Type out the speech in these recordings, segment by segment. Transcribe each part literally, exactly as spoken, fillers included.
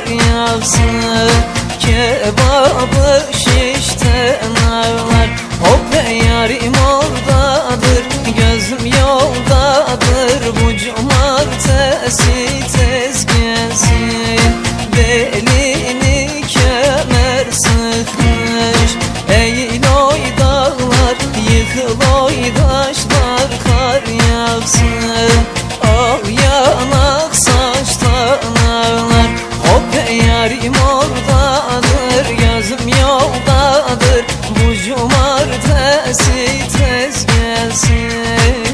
kar yağsın. Kebabı şişten ağlar, hop yarim oradadır, gözüm yoldadır. Bu cumartesi tez gelsin, belini kemer sıkmış. Eğil oy dağlar, yıkıl oy taşlar, kar yağsın. Al yanak saçtan ağlar, hop yarim oradadır, gözüm yoldadır. Bu cumartesi tez gelsin.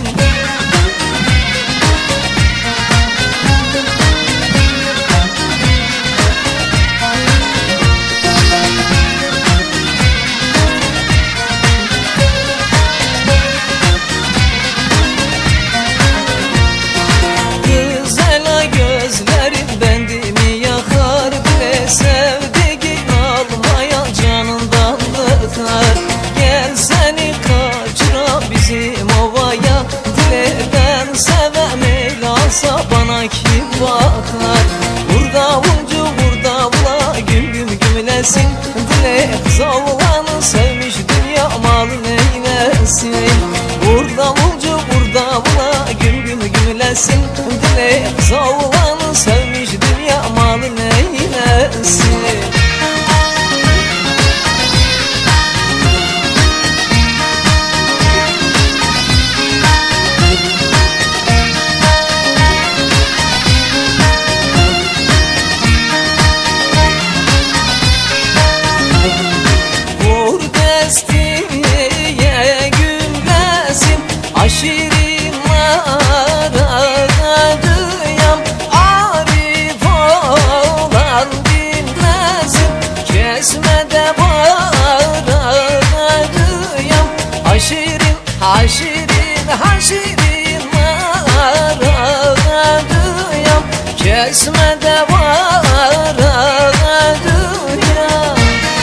Güzel gözlerin bendimi yakar, bile sevdiğin almaya canından bıkar. Gel seni kaçıra bizim ovaya, dileden sevem eylasa bana kim bakar. Vur davulcu vur davula, güm güm gümlesin, dile kız oğlanı sevmiş dünya malı neylesin. Vur davulcu vur davula, güm güm gümlesin, dile kız oğlanı sevmiş dünya malı neylesin. Vur destiye gümlesin, aşirin aradıyam. Arif olan dinlesin, kesmede bağıradıyam. Aşirin, haşirin, haşirin aradıyam, kesmede bağıradıyam.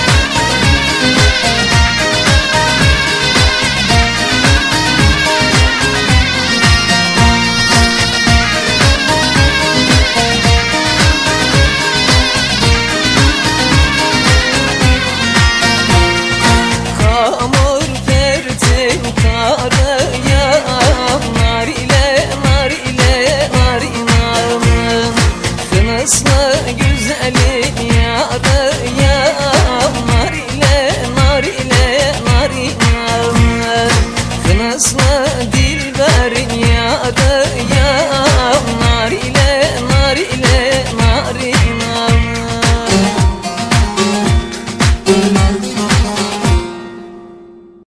Hamur verdim karıya, nar ile nar ile nar inanın. Kınıslı güzelin yarıya, nar ile nar ile nar inanın. Kınıslı dilberin yarıya, nar ile nar ile